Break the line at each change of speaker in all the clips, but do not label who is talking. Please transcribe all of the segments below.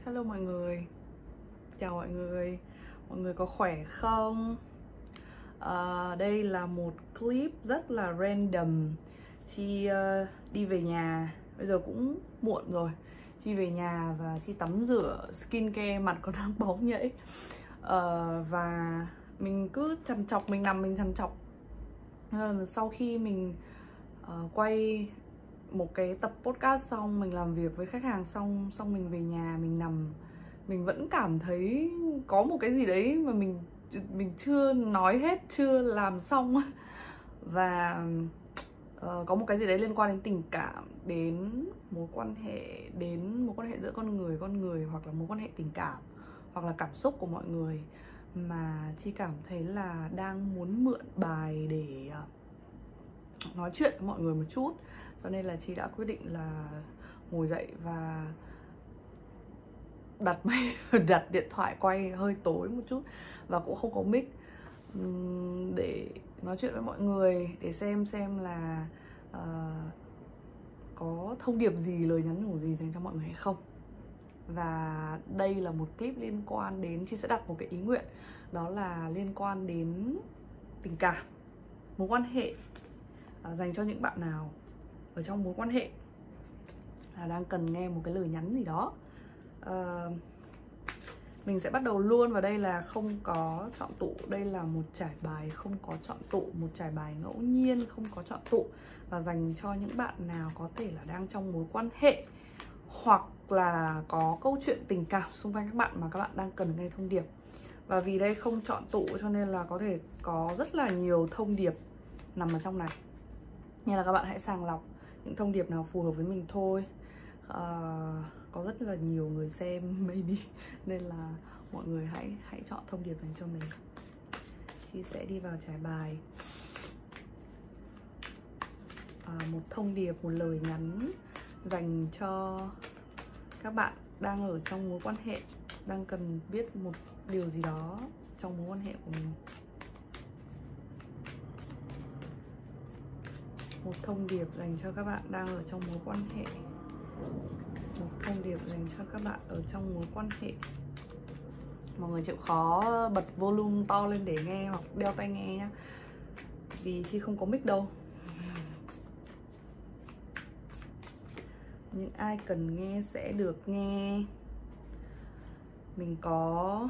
Hello mọi người, chào mọi người có khỏe không? Đây là một clip rất là random. Chi đi về nhà, bây giờ cũng muộn rồi. Chi về nhà và Chi tắm rửa, skincare, mặt còn đang bóng nhảy. Và mình cứ trằn trọc, mình nằm mình trằn trọc. Sau khi mình quay một cái tập podcast xong, mình làm việc với khách hàng xong mình về nhà mình nằm, mình vẫn cảm thấy có một cái gì đấy mà mình chưa nói hết, chưa làm xong. Và có một cái gì đấy liên quan đến tình cảm, đến mối quan hệ giữa con người, hoặc là mối quan hệ tình cảm, hoặc là cảm xúc của mọi người, mà Chi cảm thấy là đang muốn mượn bài để nói chuyện với mọi người một chút. Cho nên là Chi đã quyết định là ngồi dậy và đặt điện thoại quay hơi tối một chút và cũng không có mic, để nói chuyện với mọi người, để xem là có thông điệp gì, lời nhắn nhủ gì dành cho mọi người hay không. Và đây là một clip liên quan đến, Chi sẽ đặt một cái ý nguyện, đó là liên quan đến tình cảm, mối quan hệ, dành cho những bạn nào ở trong mối quan hệ là đang cần nghe một cái lời nhắn gì đó. Mình sẽ bắt đầu luôn, và đây là không có chọn tụ, đây là một trải bài không có chọn tụ, một trải bài ngẫu nhiên không có chọn tụ, và dành cho những bạn nào có thể là đang trong mối quan hệ hoặc là có câu chuyện tình cảm xung quanh các bạn mà các bạn đang cần nghe thông điệp. Và vì đây không chọn tụ cho nên là có thể có rất là nhiều thông điệp nằm ở trong này, nên là các bạn hãy sàng lọc những thông điệp nào phù hợp với mình thôi. Có rất là nhiều người xem maybe, nên là mọi người hãy chọn thông điệp dành cho mình. Chị sẽ đi vào trải bài. Một thông điệp, một lời nhắn dành cho các bạn đang ở trong mối quan hệ, đang cần biết một điều gì đó trong mối quan hệ của mình. Một thông điệp dành cho các bạn đang ở trong mối quan hệ. Một thông điệp dành cho các bạn ở trong mối quan hệ. Mọi người chịu khó bật volume to lên để nghe, hoặc đeo tai nghe nhá, vì Chi không có mic đâu. Những ai cần nghe sẽ được nghe. Mình có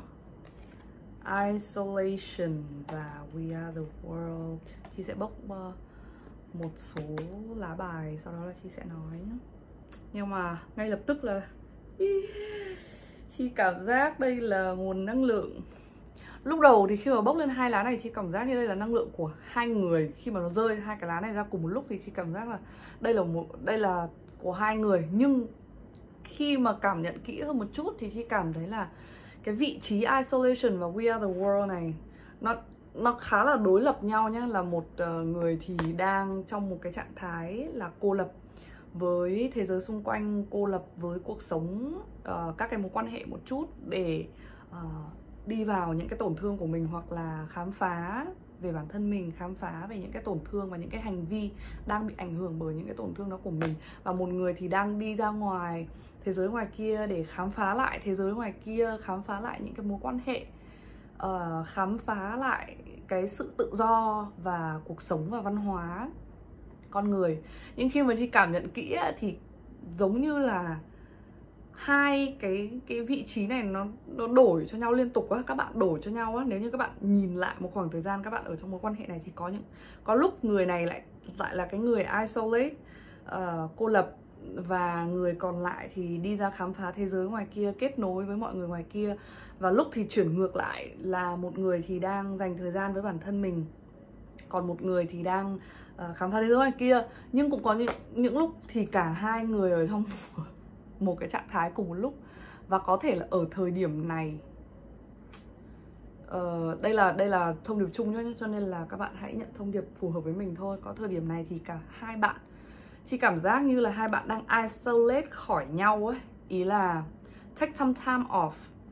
Isolation và We Are The World. Chi sẽ bốc một số lá bài, sau đó là Chi sẽ nói nhé. Nhưng mà ngay lập tức là Chi cảm giác đây là nguồn năng lượng. Lúc đầu thì khi mà bốc lên hai lá này, Chi cảm giác như đây là năng lượng của hai người. Khi mà nó rơi hai cái lá này ra cùng một lúc thì Chi cảm giác là đây là của hai người. Nhưng khi mà cảm nhận kỹ hơn một chút thì Chi cảm thấy là cái vị trí Isolation và We Are The World này nó khá là đối lập nhau nhé. Là một người thì đang trong một cái trạng thái là cô lập với thế giới xung quanh, cô lập với cuộc sống, các cái mối quan hệ một chút, để đi vào những cái tổn thương của mình, hoặc là khám phá về bản thân mình, khám phá về những cái tổn thương và những cái hành vi đang bị ảnh hưởng bởi những cái tổn thương đó của mình. Và một người thì đang đi ra ngoài thế giới ngoài kia để khám phá lại thế giới ngoài kia, khám phá lại những cái mối quan hệ, khám phá lại cái sự tự do và cuộc sống và văn hóa con người. Nhưng khi mà Chi cảm nhận kỹ thì giống như là hai cái vị trí này nó đổi cho nhau liên tục á, các bạn đổi cho nhau á. Nếu như các bạn nhìn lại một khoảng thời gian các bạn ở trong mối quan hệ này thì có lúc người này lại là cái người isolate, cô lập, và người còn lại thì đi ra khám phá thế giới ngoài kia, kết nối với mọi người ngoài kia. Và lúc thì chuyển ngược lại, là một người thì đang dành thời gian với bản thân mình, còn một người thì đang khám phá thế giới ngoài kia. Nhưng cũng có những lúc thì cả hai người ở trong một cái trạng thái cùng một lúc. Và có thể là ở thời điểm này, đây là thông điệp chung nhé, cho nên là các bạn hãy nhận thông điệp phù hợp với mình thôi. Có thời điểm này thì cả hai bạn, Chị cảm giác như là hai bạn đang isolate khỏi nhau ấy. Ý là take some time off,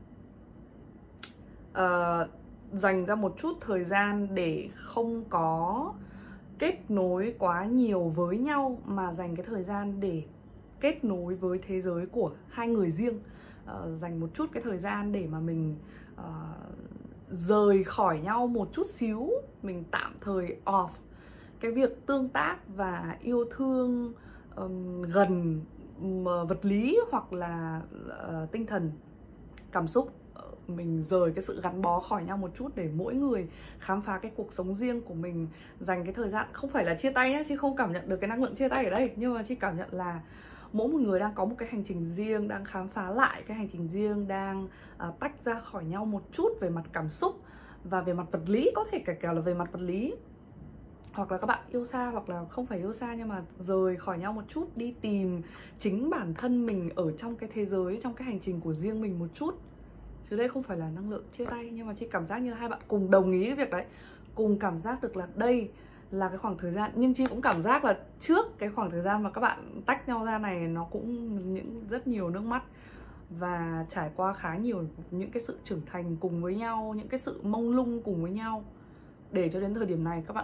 dành ra một chút thời gian để không có kết nối quá nhiều với nhau, mà dành cái thời gian để kết nối với thế giới của hai người riêng. dành một chút cái thời gian để mà mình rời khỏi nhau một chút xíu. Mình tạm thời off cái việc tương tác và yêu thương gần vật lý hoặc là tinh thần, cảm xúc. Mình rời cái sự gắn bó khỏi nhau một chút để mỗi người khám phá cái cuộc sống riêng của mình, dành cái thời gian, không phải là chia tay nhé, chứ không cảm nhận được cái năng lượng chia tay ở đây, nhưng mà chị cảm nhận là mỗi một người đang có một cái hành trình riêng, đang khám phá lại cái hành trình riêng, đang tách ra khỏi nhau một chút về mặt cảm xúc và về mặt vật lý, có thể cả là về mặt vật lý. Hoặc là các bạn yêu xa, hoặc là không phải yêu xa nhưng mà rời khỏi nhau một chút, đi tìm chính bản thân mình ở trong cái thế giới, trong cái hành trình của riêng mình một chút. Chứ đây không phải là năng lượng chia tay, nhưng mà chị cảm giác như hai bạn cùng đồng ý cái việc đấy, cùng cảm giác được là đây là cái khoảng thời gian. Nhưng chị cũng cảm giác là trước cái khoảng thời gian mà các bạn tách nhau ra này, nó cũng rất nhiều nước mắt và trải qua khá nhiều những cái sự trưởng thành cùng với nhau, những cái sự mông lung cùng với nhau, để cho đến thời điểm này các bạn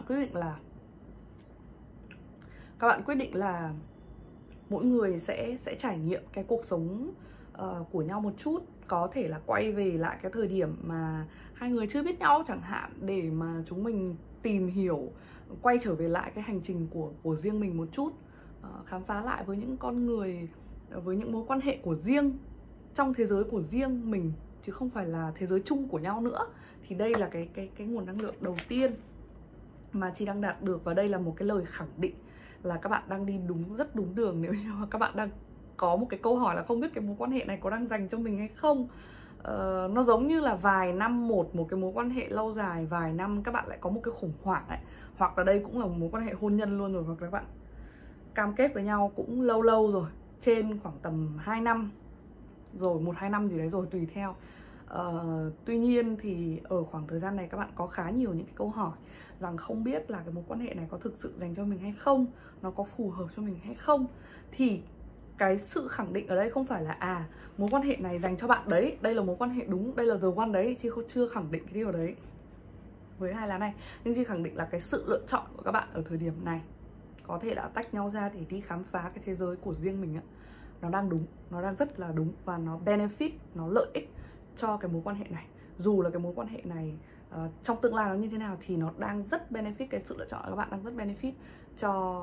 quyết định là mỗi người sẽ trải nghiệm cái cuộc sống của nhau một chút. Có thể là quay về lại cái thời điểm mà hai người chưa biết nhau chẳng hạn, để mà chúng mình tìm hiểu, quay trở về lại cái hành trình của riêng mình một chút, khám phá lại với những con người, với những mối quan hệ của riêng, trong thế giới của riêng mình, chứ không phải là thế giới chung của nhau nữa. Thì đây là cái nguồn năng lượng đầu tiên mà chị đang đạt được, và đây là một cái lời khẳng định là các bạn đang đi rất đúng đường. Nếu như mà các bạn đang có một cái câu hỏi là không biết cái mối quan hệ này có đang dành cho mình hay không. Nó giống như là vài năm một cái mối quan hệ lâu dài, vài năm các bạn lại có một cái khủng hoảng ấy. Hoặc là đây cũng là một mối quan hệ hôn nhân luôn rồi, hoặc là các bạn cam kết với nhau cũng lâu rồi, trên khoảng tầm 2 năm rồi, 1-2 năm gì đấy rồi, tùy theo. Tuy nhiên thì ở khoảng thời gian này các bạn có khá nhiều những cái câu hỏi rằng không biết là cái mối quan hệ này có thực sự dành cho mình hay không, nó có phù hợp cho mình hay không. Thì cái sự khẳng định ở đây không phải là mối quan hệ này dành cho bạn đấy, đây là mối quan hệ đúng, đây là the one đấy, chứ chưa khẳng định cái điều đấy với hai lá này. Nhưng chị khẳng định là cái sự lựa chọn của các bạn ở thời điểm này, có thể đã tách nhau ra để đi khám phá cái thế giới của riêng mình, nó đang đúng, nó đang rất là đúng, và nó benefit, nó lợi ích cho cái mối quan hệ này. Dù là cái mối quan hệ này trong tương lai nó như thế nào thì nó đang rất benefit, cái sự lựa chọn của các bạn đang rất benefit cho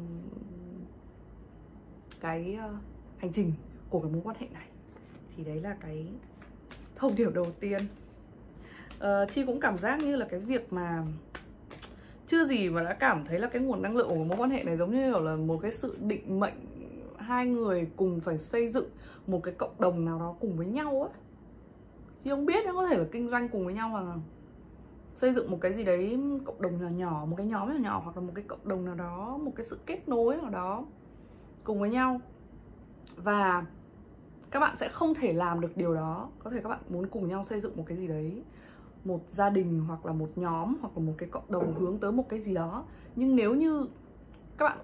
cái hành trình của cái mối quan hệ này. Thì đấy là cái thông điệp đầu tiên. Chi cũng cảm giác như là cái việc mà chưa gì mà đã cảm thấy là cái nguồn năng lượng của mối quan hệ này giống như là một cái sự định mệnh, hai người cùng phải xây dựng một cái cộng đồng nào đó cùng với nhau á. Thì không biết, nó có thể là kinh doanh cùng với nhau, mà xây dựng một cái gì đấy, cộng đồng nhỏ nhỏ, một cái nhóm nhỏ nhỏ, hoặc là một cái cộng đồng nào đó, một cái sự kết nối nào đó cùng với nhau. Và các bạn sẽ không thể làm được điều đó. Có thể các bạn muốn cùng nhau xây dựng một cái gì đấy, một gia đình, hoặc là một nhóm, hoặc là một cái cộng đồng hướng tới một cái gì đó. Nhưng nếu như các bạn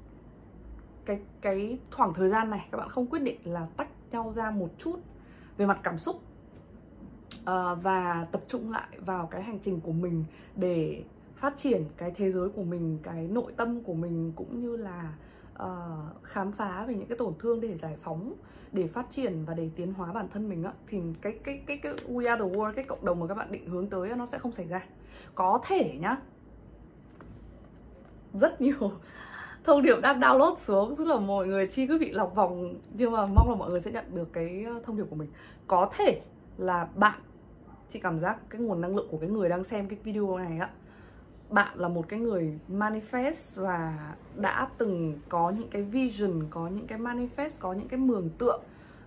cái khoảng thời gian này các bạn không quyết định là tách nhau ra một chút về mặt cảm xúc, và tập trung lại vào cái hành trình của mình để phát triển cái thế giới của mình, cái nội tâm của mình, cũng như là khám phá về những cái tổn thương để giải phóng, để phát triển và để tiến hóa bản thân mình á, thì cái We Are The World, cái cộng đồng mà các bạn định hướng tới nó sẽ không xảy ra. Có thể nhá, rất nhiều thông điệp đang download xuống, tức là mọi người Chi cứ bị lọc vòng, nhưng mà mong là mọi người sẽ nhận được cái thông điệp của mình. Có thể là bạn, chị cảm giác cái nguồn năng lượng của cái người đang xem cái video này á, bạn là một cái người manifest và đã từng có những cái vision, có những cái manifest, có những cái mường tượng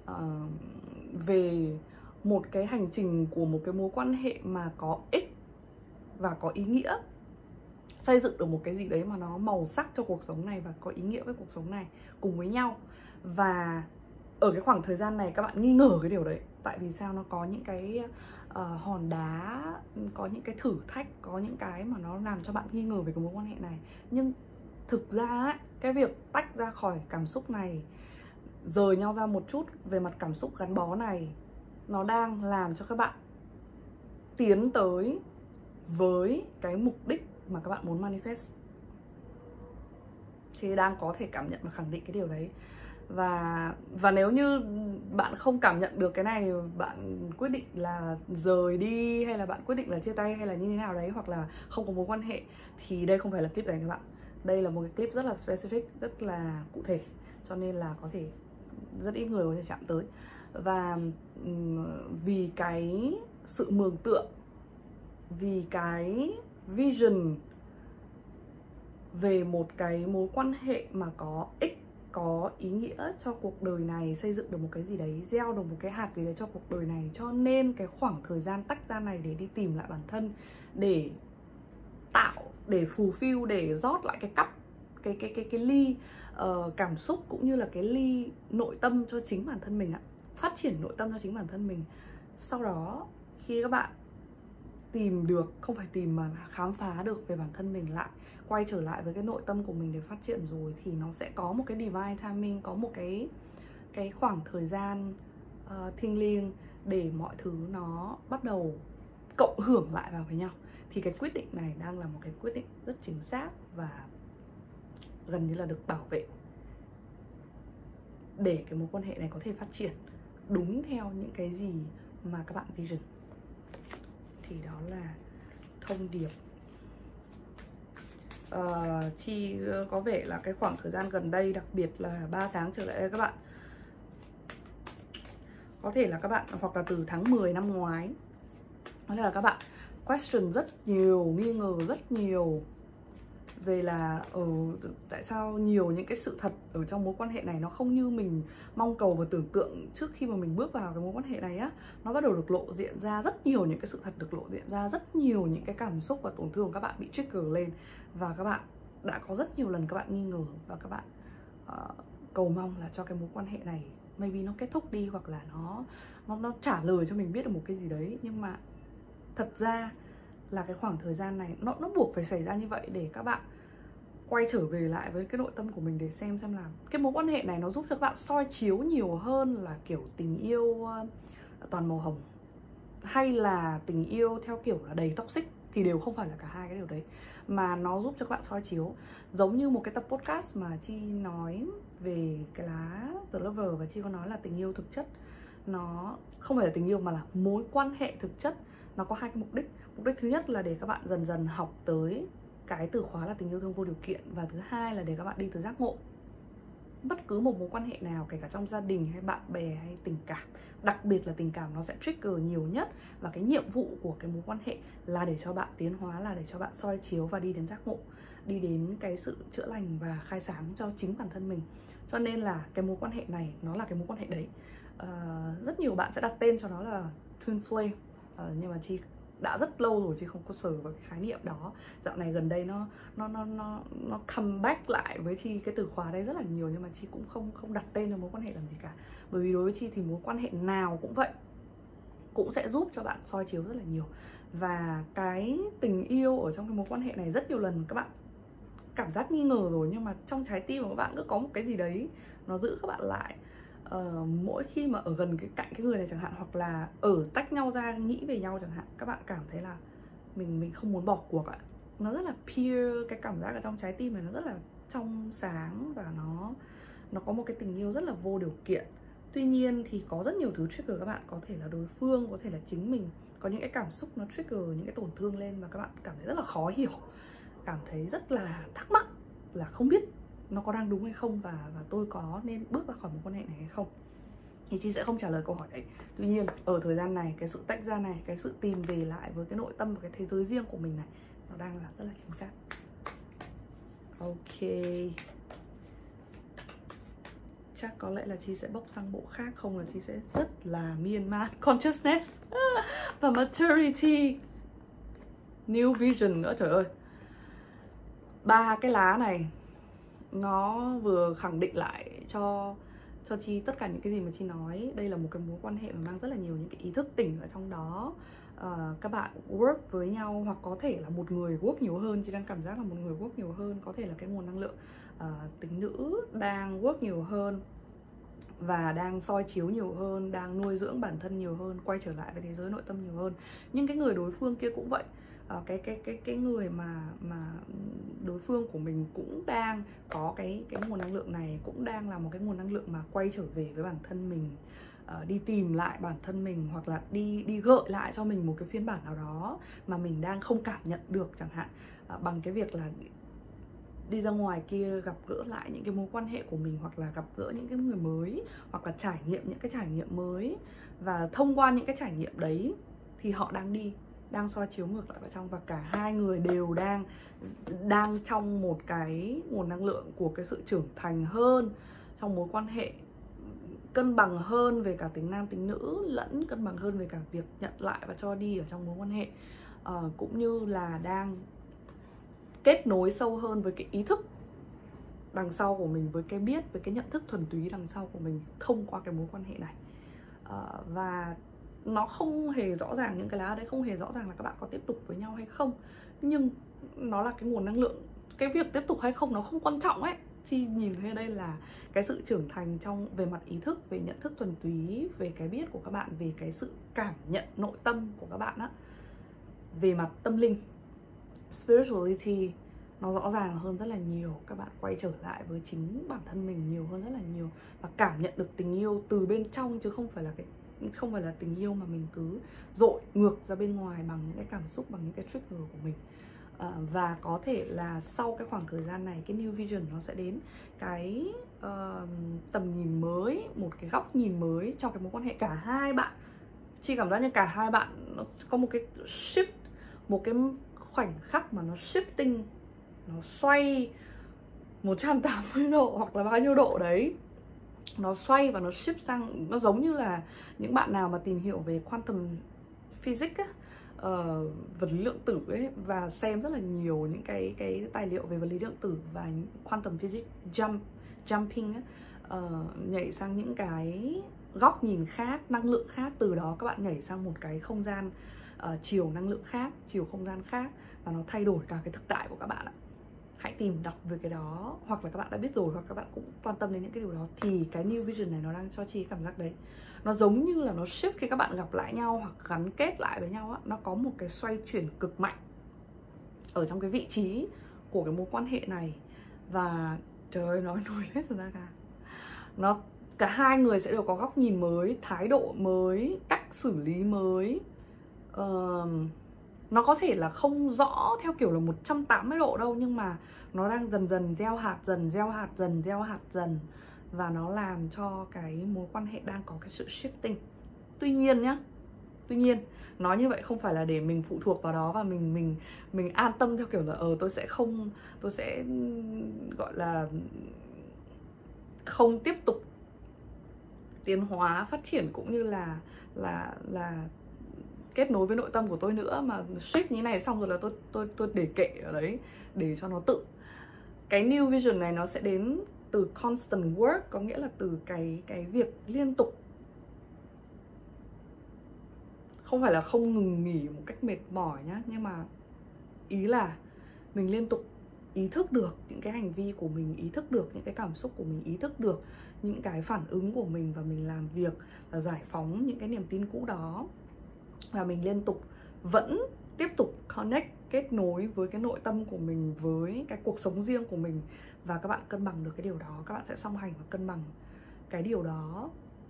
về một cái hành trình của một cái mối quan hệ mà có ích và có ý nghĩa, xây dựng được một cái gì đấy mà nó màu sắc cho cuộc sống này và có ý nghĩa với cuộc sống này cùng với nhau. Và ở cái khoảng thời gian này các bạn nghi ngờ cái điều đấy. Tại vì sao? Nó có những cái hòn đá, có những cái thử thách, có những cái mà nó làm cho bạn nghi ngờ về cái mối quan hệ này. Nhưng thực ra ấy, cái việc tách ra khỏi cảm xúc này, rời nhau ra một chút về mặt cảm xúc gắn bó này, nó đang làm cho các bạn tiến tới với cái mục đích mà các bạn muốn manifest. Thì đang có thể cảm nhận và khẳng định cái điều đấy. Và nếu như bạn không cảm nhận được cái này, bạn quyết định là rời đi, hay là bạn quyết định là chia tay, hay là như thế nào đấy, hoặc là không có mối quan hệ, thì đây không phải là clip dành cho bạn. Đây là một cái clip rất là specific, rất là cụ thể, cho nên là có thể rất ít người có thể chạm tới. Và vì cái sự mường tượng, vì cái vision về một cái mối quan hệ mà có ích, có ý nghĩa cho cuộc đời này, xây dựng được một cái gì đấy, gieo được một cái hạt gì đấy cho cuộc đời này, cho nên cái khoảng thời gian tách ra này để đi tìm lại bản thân, để tạo, để fulfill, để rót lại cái cup, cái ly cảm xúc, cũng như là cái ly nội tâm cho chính bản thân mình ạ. Phát triển nội tâm cho chính bản thân mình. Sau đó khi các bạn tìm được, không phải tìm mà là khám phá được về bản thân mình lại, quay trở lại với cái nội tâm của mình để phát triển rồi, thì nó sẽ có một cái divine timing, có một cái khoảng thời gian thiêng liêng để mọi thứ nó bắt đầu cộng hưởng lại vào với nhau. Thì cái quyết định này đang là một cái quyết định rất chính xác và gần như là được bảo vệ để cái mối quan hệ này có thể phát triển đúng theo những cái gì mà các bạn vision. Thì đó là thông điệp. Chi có vẻ là cái khoảng thời gian gần đây, đặc biệt là 3 tháng trở lại đây các bạn, có thể là các bạn, hoặc là từ tháng 10 năm ngoái, đó là các bạn question rất nhiều, nghi ngờ rất nhiều về là tại sao nhiều những cái sự thật ở trong mối quan hệ này nó không như mình mong cầu và tưởng tượng trước khi mà mình bước vào cái mối quan hệ này á. Nó bắt đầu được lộ diện ra, rất nhiều những cái sự thật được lộ diện ra, rất nhiều những cái cảm xúc và tổn thương của các bạn bị trigger lên. Và các bạn đã có rất nhiều lần các bạn nghi ngờ và các bạn cầu mong là cho cái mối quan hệ này maybe nó kết thúc đi, hoặc là nó trả lời cho mình biết được một cái gì đấy. Nhưng mà thật ra là cái khoảng thời gian này nó buộc phải xảy ra như vậy để các bạn quay trở về lại với cái nội tâm của mình, để xem là cái mối quan hệ này nó giúp cho các bạn soi chiếu nhiều hơn là kiểu tình yêu toàn màu hồng, hay là tình yêu theo kiểu là đầy toxic, thì đều không phải là cả hai cái điều đấy, mà nó giúp cho các bạn soi chiếu. Giống như một cái tập podcast mà Chi nói về cái lá The Lover, và Chi có nói là tình yêu thực chất nó không phải là tình yêu mà là mối quan hệ thực chất. Nó có hai cái mục đích. Mục đích thứ nhất là để các bạn dần dần học tới cái từ khóa là tình yêu thương vô điều kiện, và thứ hai là để các bạn đi tới giác ngộ. Bất cứ một mối quan hệ nào, kể cả trong gia đình hay bạn bè hay tình cảm, đặc biệt là tình cảm, nó sẽ trigger nhiều nhất. Và cái nhiệm vụ của cái mối quan hệ là để cho bạn tiến hóa, là để cho bạn soi chiếu và đi đến giác ngộ, đi đến cái sự chữa lành và khai sáng cho chính bản thân mình. Cho nên là cái mối quan hệ này nó là cái mối quan hệ đấy. Rất nhiều bạn sẽ đặt tên cho nó là Twin Flame, nhưng mà Chi đã rất lâu rồi Chi không có sở vào cái khái niệm đó. Dạo này gần đây nó come back lại với Chi cái từ khóa đấy rất là nhiều, nhưng mà Chi cũng không đặt tên cho mối quan hệ làm gì cả. Bởi vì đối với Chi thì mối quan hệ nào cũng vậy, cũng sẽ giúp cho bạn soi chiếu rất là nhiều. Và cái tình yêu ở trong cái mối quan hệ này, rất nhiều lần các bạn cảm giác nghi ngờ rồi, nhưng mà trong trái tim của các bạn cứ có một cái gì đấy nó giữ các bạn lại. Mỗi khi mà ở gần cạnh cái người này chẳng hạn, hoặc là ở tách nhau ra nghĩ về nhau chẳng hạn, các bạn cảm thấy là mình không muốn bỏ cuộc ạ. Nó rất là pure, cái cảm giác ở trong trái tim này nó rất là trong sáng, và nó có một cái tình yêu rất là vô điều kiện. Tuy nhiên thì có rất nhiều thứ trigger các bạn, có thể là đối phương, có thể là chính mình, có những cái cảm xúc nó trigger những cái tổn thương lên, và các bạn cảm thấy rất là khó hiểu, cảm thấy rất là thắc mắc là không biết nó có đang đúng hay không, và tôi có nên bước ra khỏi mối quan hệ này hay không. Thì Chi sẽ không trả lời câu hỏi đấy. Tuy nhiên ở thời gian này, cái sự tách ra này, cái sự tìm về lại với cái nội tâm và cái thế giới riêng của mình này, nó đang là rất là chính xác. Ok, chắc có lẽ là Chi sẽ bốc sang bộ khác, không là Chi sẽ rất là miên man consciousness và maturity, new vision nữa. Trời ơi, ba cái lá này nó vừa khẳng định lại cho Chi tất cả những cái gì mà Chi nói. Đây là một cái mối quan hệ mà mang rất là nhiều những cái ý thức tỉnh ở trong đó. Các bạn work với nhau, hoặc có thể là một người work nhiều hơn. Chị đang cảm giác là một người work nhiều hơn. Có thể là cái nguồn năng lượng tính nữ đang work nhiều hơn, và đang soi chiếu nhiều hơn, đang nuôi dưỡng bản thân nhiều hơn, quay trở lại với thế giới nội tâm nhiều hơn. Nhưng cái người đối phương kia cũng vậy, cái người mà đối phương của mình cũng đang có cái nguồn năng lượng này, cũng đang là một cái nguồn năng lượng mà quay trở về với bản thân mình, đi tìm lại bản thân mình, hoặc là đi gợi lại cho mình một cái phiên bản nào đó mà mình đang không cảm nhận được chẳng hạn, bằng cái việc là đi ra ngoài kia gặp gỡ lại những cái mối quan hệ của mình, hoặc là gặp gỡ những cái người mới, hoặc là trải nghiệm những cái trải nghiệm mới. Và thông qua những cái trải nghiệm đấy thì họ đang soi chiếu ngược lại vào trong, và cả hai người đều đang trong một cái nguồn năng lượng của cái sự trưởng thành hơn trong mối quan hệ, cân bằng hơn về cả tính nam tính nữ, lẫn cân bằng hơn về cả việc nhận lại và cho đi ở trong mối quan hệ, cũng như là đang kết nối sâu hơn với cái ý thức đằng sau của mình, với cái biết, với cái nhận thức thuần túy đằng sau của mình thông qua cái mối quan hệ này. Và nó không hề rõ ràng, những cái lá đấy không hề rõ ràng là các bạn có tiếp tục với nhau hay không, nhưng nó là cái nguồn năng lượng. Cái việc tiếp tục hay không nó không quan trọng ấy. Chi nhìn thấy ở đây là cái sự trưởng thành về mặt ý thức, về nhận thức thuần túy, về cái biết của các bạn, về cái sự cảm nhận nội tâm của các bạn á, về mặt tâm linh, spirituality, nó rõ ràng hơn rất là nhiều. Các bạn quay trở lại với chính bản thân mình nhiều hơn rất là nhiều, và cảm nhận được tình yêu từ bên trong, chứ không phải là tình yêu mà mình cứ dội ngược ra bên ngoài bằng những cái cảm xúc, bằng những cái trigger của mình. Và có thể là sau cái khoảng thời gian này, cái new vision nó sẽ đến cái tầm nhìn mới, một cái góc nhìn mới cho cái mối quan hệ cả hai bạn. Chị cảm giác như cả hai bạn nó có một cái shift, một cái khoảnh khắc mà nó shifting, nó xoay 180 độ hoặc là bao nhiêu độ đấy. Nó xoay và nó shift sang, nó giống như là những bạn nào mà tìm hiểu về quantum physics á, vật lý lượng tử ấy, và xem rất là nhiều những cái tài liệu về vật lý lượng tử và quantum physics, jumping á, nhảy sang những cái góc nhìn khác, năng lượng khác, từ đó các bạn nhảy sang một cái không gian, chiều năng lượng khác, chiều không gian khác, và nó thay đổi cả cái thực tại của các bạn ạ. Hãy tìm đọc về cái đó, hoặc là các bạn đã biết rồi, hoặc các bạn cũng quan tâm đến những cái điều đó, thì cái new vision này nó đang cho Chi cảm giác đấy. Nó giống như là nó shift khi các bạn gặp lại nhau hoặc gắn kết lại với nhau á, nó có một cái xoay chuyển cực mạnh ở trong cái vị trí của cái mối quan hệ này. Và trời ơi, nói nổi hết ra cả. Cả hai người sẽ đều có góc nhìn mới, thái độ mới, cách xử lý mới. Nó có thể là không rõ theo kiểu là 180 độ đâu, nhưng mà nó đang dần dần gieo hạt dần, gieo hạt dần, gieo hạt dần, và nó làm cho cái mối quan hệ đang có cái sự shifting. Tuy nhiên nhá, nói như vậy không phải là để mình phụ thuộc vào đó và mình an tâm theo kiểu là tôi sẽ gọi là không tiếp tục tiến hóa, phát triển, cũng như là kết nối với nội tâm của tôi nữa, mà shift như này xong rồi là tôi để kệ ở đấy để cho nó tự. Cái new vision này nó sẽ đến từ constant work, có nghĩa là từ cái việc liên tục, không phải là không ngừng nghỉ một cách mệt mỏi nhá, nhưng mà ý là mình liên tục ý thức được những cái hành vi của mình, ý thức được những cái cảm xúc của mình, ý thức được những cái phản ứng của mình, và mình làm việc và giải phóng những cái niềm tin cũ đó. Và mình liên tục vẫn tiếp tục connect, kết nối với cái nội tâm của mình, với cái cuộc sống riêng của mình. Và các bạn cân bằng được cái điều đó, các bạn sẽ song hành và cân bằng cái điều đó.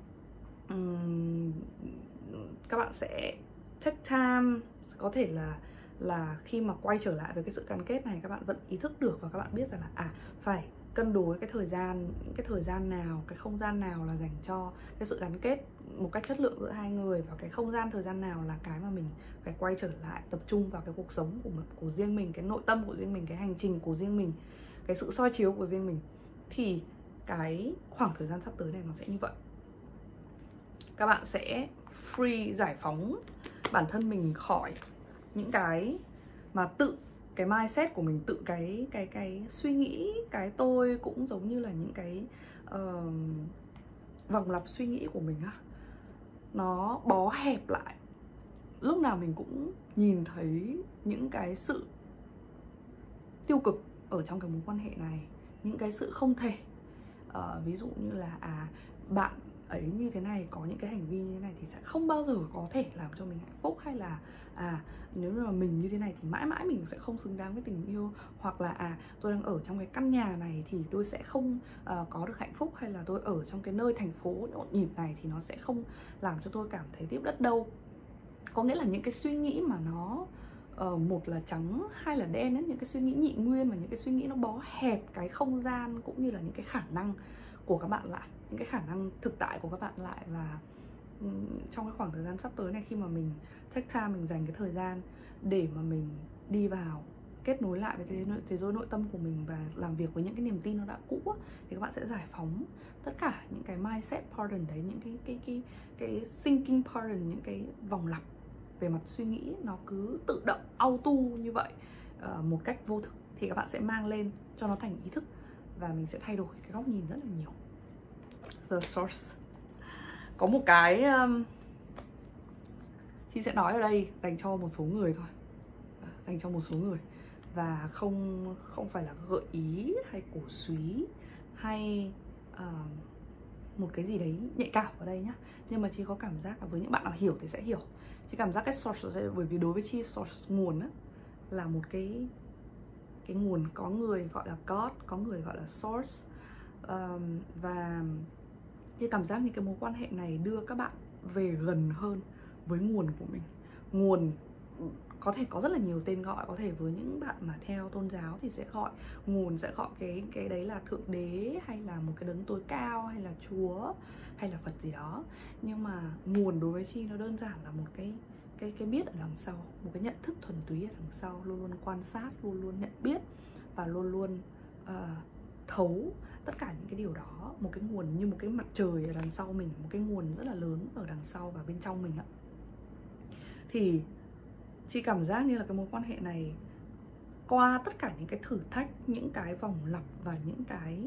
Các bạn sẽ take time, có thể là khi mà quay trở lại với cái sự gắn kết này, các bạn vẫn ý thức được và các bạn biết rằng là phải cân đối cái thời gian nào, cái không gian nào là dành cho cái sự gắn kết một cách chất lượng giữa hai người, và cái không gian, thời gian nào là cái mà mình phải quay trở lại, tập trung vào cái cuộc sống của riêng mình, cái nội tâm của riêng mình, cái hành trình của riêng mình, cái sự soi chiếu của riêng mình. Thì cái khoảng thời gian sắp tới này nó sẽ như vậy. Các bạn sẽ free, giải phóng bản thân mình khỏi những cái mà cái mindset của mình, tự cái suy nghĩ, cái tôi, cũng giống như là những cái vòng lặp suy nghĩ của mình á, nó bó hẹp lại. Lúc nào mình cũng nhìn thấy những cái sự tiêu cực ở trong cái mối quan hệ này, những cái sự không thể. Ví dụ như là bạn ấy như thế này, có những cái hành vi như thế này thì sẽ không bao giờ có thể làm cho mình hạnh phúc, hay là nếu mà mình như thế này thì mãi mãi mình sẽ không xứng đáng với tình yêu, hoặc là tôi đang ở trong cái căn nhà này thì tôi sẽ không có được hạnh phúc, hay là tôi ở trong cái nơi thành phố nhộn nhịp này thì nó sẽ không làm cho tôi cảm thấy tiếp đất đâu. Có nghĩa là những cái suy nghĩ mà nó một là trắng, hai là đen ấy, những cái suy nghĩ nhị nguyên và những cái suy nghĩ nó bó hẹp cái không gian cũng như là những cái khả năng của các bạn lại, những cái khả năng thực tại của các bạn lại. Và trong cái khoảng thời gian sắp tới này, khi mà mình take time, mình dành cái thời gian để mà mình đi vào kết nối lại với cái thế giới nội tâm của mình và làm việc với những cái niềm tin nó đã cũ á, thì các bạn sẽ giải phóng tất cả những cái mindset pattern đấy, những cái thinking pattern, những cái vòng lặp về mặt suy nghĩ nó cứ tự động auto như vậy một cách vô thức, thì các bạn sẽ mang lên cho nó thành ý thức và mình sẽ thay đổi cái góc nhìn rất là nhiều. The source. Có một cái chị sẽ nói ở đây dành cho một số người thôi, dành cho một số người, và không phải là gợi ý hay cổ súy hay một cái gì đấy nhạy cảm ở đây nhá. Nhưng mà chị có cảm giác là với những bạn nào hiểu thì sẽ hiểu. Chị cảm giác cái source, bởi vì đối với chị source, nguồn á, là một cái nguồn, có người gọi là God, có người gọi là source. Và chị cảm giác những cái mối quan hệ này đưa các bạn về gần hơn với nguồn của mình. Nguồn có thể có rất là nhiều tên gọi, có thể với những bạn mà theo tôn giáo thì sẽ gọi nguồn, sẽ gọi cái đấy là thượng đế, hay là một cái đấng tối cao, hay là Chúa, hay là Phật gì đó. Nhưng mà nguồn đối với Chi nó đơn giản là một cái biết ở đằng sau, một cái nhận thức thuần túy ở đằng sau, luôn luôn quan sát, luôn luôn nhận biết và luôn luôn thấu tất cả những cái điều đó. Một cái nguồn như một cái mặt trời ở đằng sau mình, một cái nguồn rất là lớn ở đằng sau và bên trong mình ạ. Thì chị cảm giác như là cái mối quan hệ này, qua tất cả những cái thử thách, những cái vòng lặp và những cái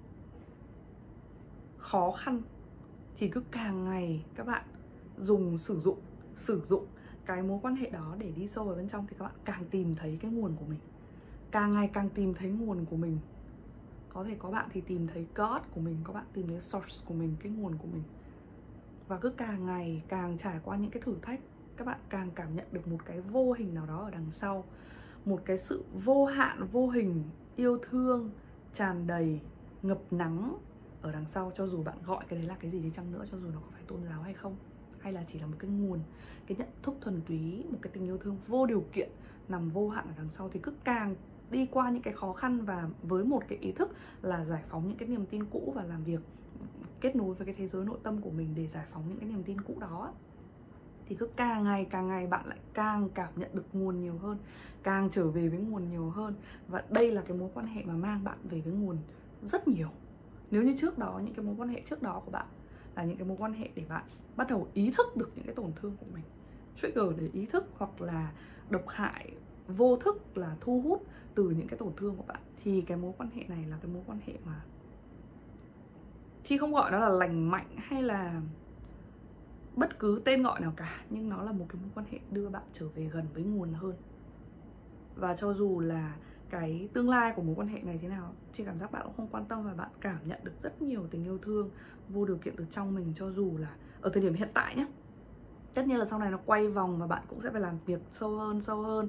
khó khăn, thì cứ càng ngày các bạn sử dụng cái mối quan hệ đó để đi sâu vào bên trong, thì các bạn càng tìm thấy cái nguồn của mình, càng ngày càng tìm thấy nguồn của mình. Có thể có bạn thì tìm thấy God của mình, có bạn tìm thấy source của mình, cái nguồn của mình. Và cứ càng ngày càng trải qua những cái thử thách, các bạn càng cảm nhận được một cái vô hình nào đó ở đằng sau, một cái sự vô hạn, vô hình, yêu thương, tràn đầy, ngập nắng ở đằng sau. Cho dù bạn gọi cái đấy là cái gì đi chăng nữa, cho dù nó có phải tôn giáo hay không, hay là chỉ là một cái nguồn, cái nhận thức thuần túy, một cái tình yêu thương vô điều kiện nằm vô hạn ở đằng sau, thì cứ càng đi qua những cái khó khăn và với một cái ý thức là giải phóng những cái niềm tin cũ và làm việc kết nối với cái thế giới nội tâm của mình để giải phóng những cái niềm tin cũ đó, thì cứ càng ngày bạn lại càng cảm nhận được nguồn nhiều hơn, càng trở về với nguồn nhiều hơn. Và đây là cái mối quan hệ mà mang bạn về với nguồn rất nhiều. Nếu như trước đó, những cái mối quan hệ trước đó của bạn là những cái mối quan hệ để bạn bắt đầu ý thức được những cái tổn thương của mình, trigger để ý thức, hoặc là độc hại vô thức là thu hút từ những cái tổn thương của bạn, thì cái mối quan hệ này là cái mối quan hệ mà Chi không gọi nó là lành mạnh hay là bất cứ tên gọi nào cả, nhưng nó là một cái mối quan hệ đưa bạn trở về gần với nguồn hơn. Và cho dù là cái tương lai của mối quan hệ này thế nào, Chi cảm giác bạn cũng không quan tâm, và bạn cảm nhận được rất nhiều tình yêu thương vô điều kiện từ trong mình, cho dù là ở thời điểm hiện tại nhé. Tất nhiên là sau này nó quay vòng và bạn cũng sẽ phải làm việc sâu hơn,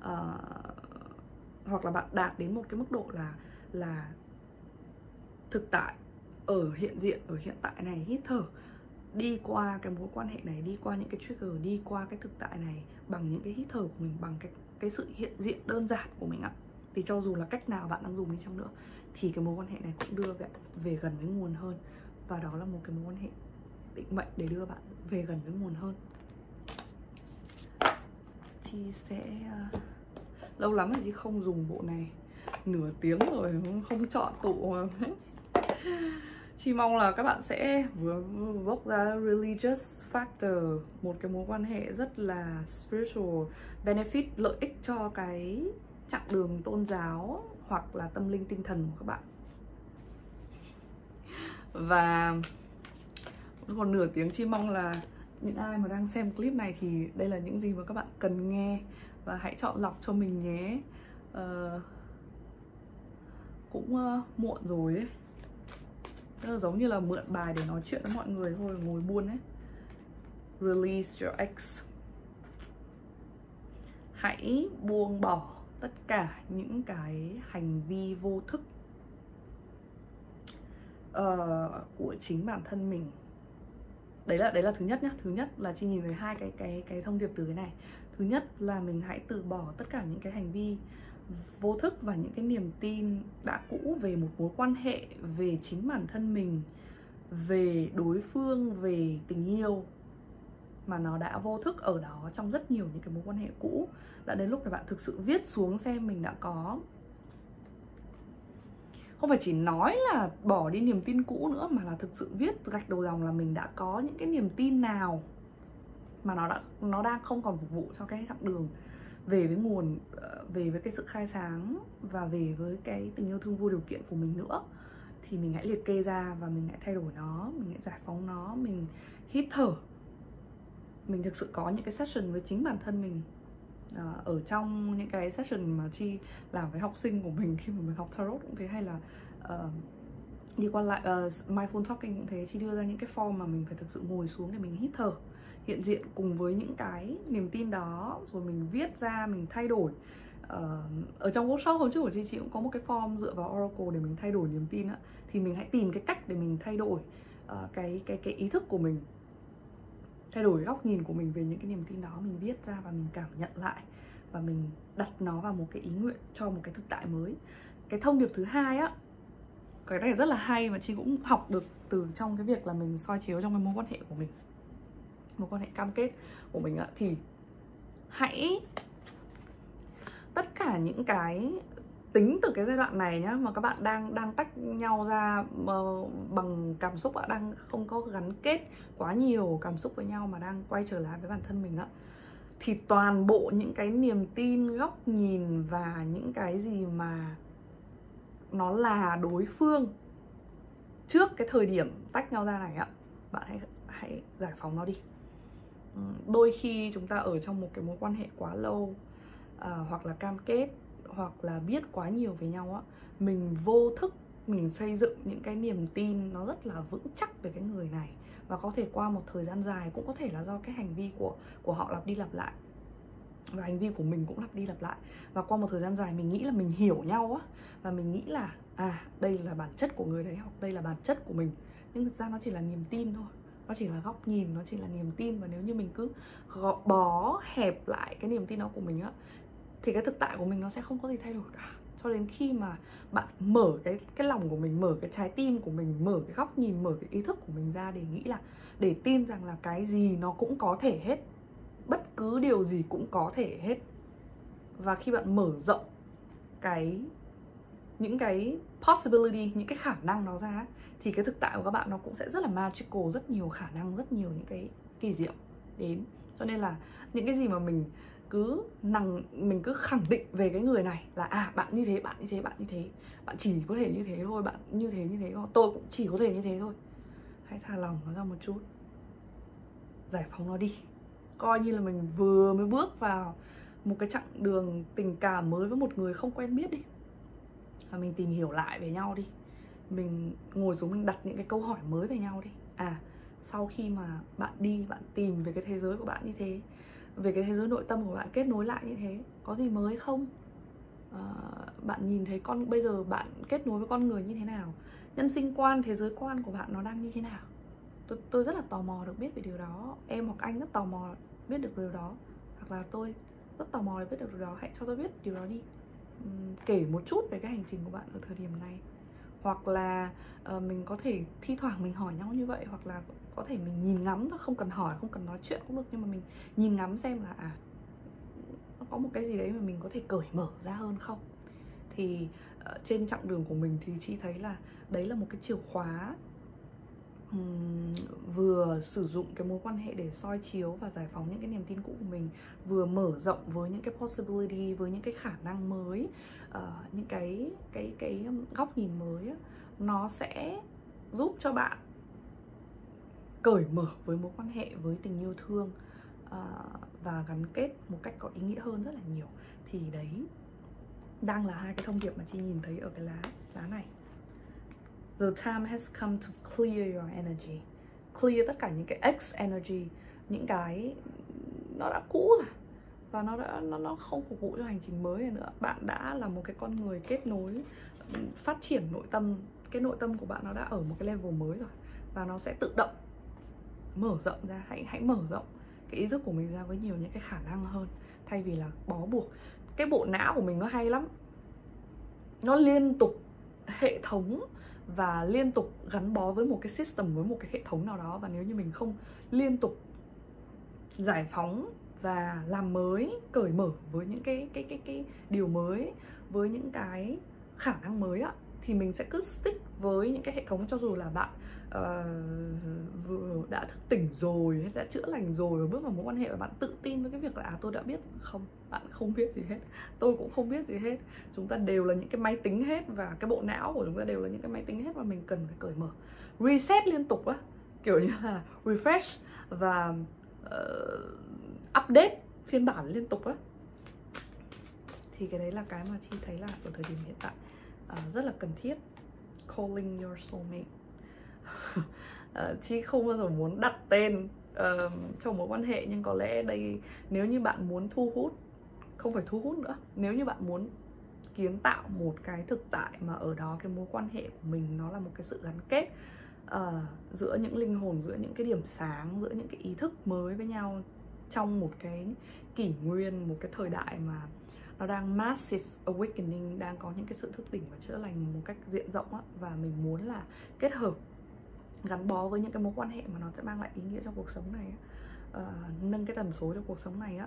hoặc là bạn đạt đến một cái mức độ là thực tại, ở hiện diện, ở hiện tại này, hít thở, đi qua cái mối quan hệ này, đi qua những cái trigger, đi qua cái thực tại này bằng những cái hít thở của mình, bằng cái sự hiện diện đơn giản của mình ạ. Thì cho dù là cách nào bạn đang dùng đi chăng nữa, thì cái mối quan hệ này cũng đưa bạn về gần với nguồn hơn. Và đó là một cái mối quan hệ định mệnh để đưa bạn về gần với nguồn hơn. Chi sẽ lâu lắm rồi Chi không dùng bộ này, nửa tiếng rồi không chọn tụ. Chi mong là các bạn sẽ vừa bốc ra religious factor, một cái mối quan hệ rất là spiritual, benefit, lợi ích cho cái chặng đường tôn giáo hoặc là tâm linh tinh thần của các bạn. Và còn nửa tiếng, Chi mong là những ai mà đang xem clip này thì đây là những gì mà các bạn cần nghe, và hãy chọn lọc cho mình nhé. Cũng muộn rồi ấy. Rất là giống như là mượn bài để nói chuyện với mọi người thôi, ngồi buôn ấy. Release your ex. Hãy buông bỏ tất cả những cái hành vi vô thức của chính bản thân mình. Đấy là thứ nhất nhá. Thứ nhất là Chi nhìn thấy hai cái thông điệp từ cái này. Thứ nhất là mình hãy từ bỏ tất cả những cái hành vi vô thức và những cái niềm tin đã cũ về một mối quan hệ, về chính bản thân mình, về đối phương, về tình yêu mà nó đã vô thức ở đó trong rất nhiều những cái mối quan hệ cũ. Đã đến lúc là bạn thực sự viết xuống xem mình đã có, không phải chỉ nói là bỏ đi niềm tin cũ nữa, mà là thực sự viết gạch đầu dòng là mình đã có những cái niềm tin nào mà nó đang không còn phục vụ cho cái chặng đường về với nguồn, về với cái sự khai sáng và về với cái tình yêu thương vô điều kiện của mình nữa. Thì mình hãy liệt kê ra và mình hãy thay đổi nó, mình hãy giải phóng nó, mình hít thở. Mình thực sự có những cái session với chính bản thân mình. Ở trong những cái session mà Chi làm với học sinh của mình khi mà mình học tarot cũng thế, hay là đi qua lại mindful talking cũng thế, Chi đưa ra những cái form mà mình phải thực sự ngồi xuống để mình hít thở, hiện diện cùng với những cái niềm tin đó, rồi mình viết ra, mình thay đổi. Ở trong workshop hôm trước của chị cũng có một cái form dựa vào Oracle để mình thay đổi niềm tin á. Thì mình hãy tìm cái cách để mình thay đổi cái ý thức của mình, thay đổi góc nhìn của mình về những cái niềm tin đó. Mình viết ra và mình cảm nhận lại, và mình đặt nó vào một cái ý nguyện cho một cái thực tại mới. Cái thông điệp thứ hai á, cái này rất là hay mà Chi cũng học được từ trong cái việc là mình soi chiếu trong cái mối quan hệ của mình, mối quan hệ cam kết của mình ạ. Thì hãy, tất cả những cái tính từ cái giai đoạn này nhá, mà các bạn đang tách nhau ra bằng cảm xúc ạ, đang không có gắn kết quá nhiều cảm xúc với nhau mà đang quay trở lại với bản thân mình ạ, thì toàn bộ những cái niềm tin, góc nhìn và những cái gì mà nó là đối phương trước cái thời điểm tách nhau ra này ạ, bạn hãy giải phóng nó đi. Đôi khi chúng ta ở trong một cái mối quan hệ quá lâu, hoặc là cam kết, hoặc là biết quá nhiều về nhau á, mình vô thức mình xây dựng những cái niềm tin nó rất là vững chắc về cái người này, và có thể qua một thời gian dài, cũng có thể là do cái hành vi của họ lặp đi lặp lại, và hành vi của mình cũng lặp đi lặp lại, và qua một thời gian dài mình nghĩ là mình hiểu nhau á, và mình nghĩ là đây là bản chất của người đấy, hoặc đây là bản chất của mình, nhưng thực ra nó chỉ là niềm tin thôi, nó chỉ là góc nhìn, nó chỉ là niềm tin. Và nếu như mình cứ bó hẹp lại cái niềm tin đó của mình á, thì cái thực tại của mình nó sẽ không có gì thay đổi cả, cho đến khi mà bạn mở cái lòng của mình, mở cái trái tim của mình, mở cái góc nhìn, mở cái ý thức của mình ra để nghĩ là, để tin rằng là cái gì nó cũng có thể hết, bất cứ điều gì cũng có thể hết. Và khi bạn mở rộng những cái possibility, những cái khả năng nó ra, thì cái thực tại của các bạn nó cũng sẽ rất là magical, rất nhiều khả năng, rất nhiều những cái kỳ diệu đến. Cho nên là những cái gì mà mình cứ khẳng định về cái người này là bạn như thế, bạn như thế, bạn như thế, bạn chỉ có thể như thế thôi, bạn như thế thôi, tôi cũng chỉ có thể như thế thôi. Hãy thả lòng nó ra một chút, giải phóng nó đi. Coi như là mình vừa mới bước vào một cái chặng đường tình cảm mới với một người không quen biết đi, và mình tìm hiểu lại về nhau đi. Mình ngồi xuống mình đặt những cái câu hỏi mới về nhau đi. Sau khi mà bạn đi, bạn tìm về cái thế giới của bạn như thế, về cái thế giới nội tâm của bạn, kết nối lại như thế, có gì mới không? Bạn nhìn thấy bây giờ bạn kết nối với con người như thế nào? Nhân sinh quan, thế giới quan của bạn nó đang như thế nào? Tôi rất là tò mò được biết về điều đó. Em hoặc anh rất tò mò biết được điều đó, hoặc là tôi rất tò mò để biết được điều đó. Hãy cho tôi biết điều đó đi. Kể một chút về cái hành trình của bạn ở thời điểm này. Hoặc là mình có thể thi thoảng mình hỏi nhau như vậy, hoặc là có thể mình nhìn ngắm thôi, không cần hỏi, không cần nói chuyện cũng được, nhưng mà mình nhìn ngắm xem là nó có một cái gì đấy mà mình có thể cởi mở ra hơn không. Thì trên chặng đường của mình thì Chi thấy là đấy là một cái chìa khóa, vừa sử dụng cái mối quan hệ để soi chiếu và giải phóng những cái niềm tin cũ của mình, vừa mở rộng với những cái possibility, với những cái khả năng mới, những cái góc nhìn mới á, nó sẽ giúp cho bạn cởi mở với mối quan hệ, với tình yêu thương, và gắn kết một cách có ý nghĩa hơn rất là nhiều. Thì đấy đang là hai cái thông điệp mà Chi nhìn thấy ở cái lá này. The time has come to clear your energy. Clear tất cả những cái ex energy, những cái nó đã cũ rồi và nó không phục vụ cho hành trình mới này nữa. Bạn đã là một cái con người kết nối, phát triển nội tâm. Cái nội tâm của bạn nó đã ở một cái level mới rồi và nó sẽ tự động mở rộng ra. Hãy mở rộng cái ý thức của mình ra với nhiều những cái khả năng hơn, thay vì là bó buộc. Cái bộ não của mình nó hay lắm, nó liên tục hệ thống và liên tục gắn bó với một cái system, với một cái hệ thống nào đó. Và nếu như mình không liên tục giải phóng và làm mới, cởi mở với những cái điều mới, với những cái khả năng mới á, thì mình sẽ cứ stick với những cái hệ thống. Cho dù là bạn đã thức tỉnh rồi, hay đã chữa lành rồi, và bước vào mối quan hệ và bạn tự tin với cái việc là tôi đã biết. Không, bạn không biết gì hết, tôi cũng không biết gì hết. Chúng ta đều là những cái máy tính hết, và cái bộ não của chúng ta đều là những cái máy tính hết, và mình cần phải cởi mở, reset liên tục á, kiểu như là refresh và update phiên bản liên tục á. Thì cái đấy là cái mà Chi thấy là ở thời điểm hiện tại rất là cần thiết. Calling your soulmate. Chi không bao giờ muốn đặt tên trong mối quan hệ, nhưng có lẽ đây, nếu như bạn muốn thu hút, không phải thu hút nữa, nếu như bạn muốn kiến tạo một cái thực tại mà ở đó cái mối quan hệ của mình nó là một cái sự gắn kết giữa những linh hồn, giữa những cái điểm sáng, giữa những cái ý thức mới với nhau trong một cái kỷ nguyên, một cái thời đại mà nó đang massive awakening, đang có những cái sự thức tỉnh và chữa lành một cách diện rộng á. Và mình muốn là kết hợp, gắn bó với những cái mối quan hệ mà nó sẽ mang lại ý nghĩa trong cuộc sống này á, nâng cái tần số trong cuộc sống này á,